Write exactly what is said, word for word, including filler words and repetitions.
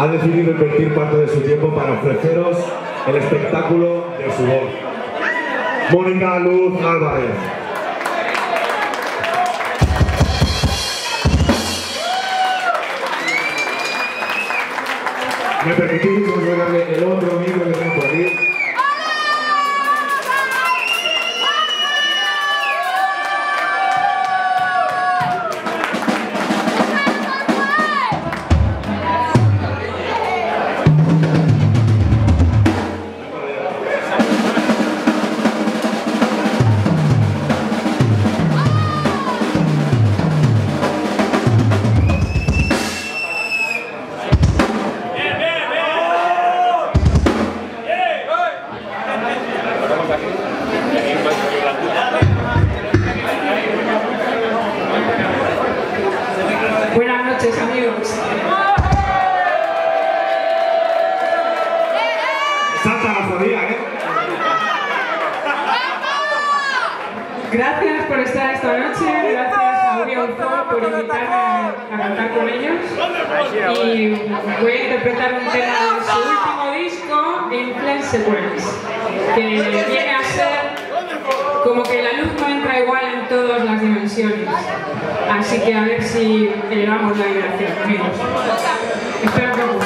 ha decidido invertir parte de su tiempo para ofreceros el espectáculo de su voz. Mónica Luz Álvarez. ¿Me permitís? Vamos a darle el otro micro que tengo por aquí. Buenas noches, amigos. Salta la jodida, ¿eh? Gracias por estar esta noche, gracias a Audio Zoo por invitarme a, a cantar con ellos. Y voy a interpretar un tema de su último disco, Influence Sequence, que viene a ser como que la luz no entra igual en todas las dimensiones. Así que a ver si elevamos la vibración, amigos. Espero que os guste.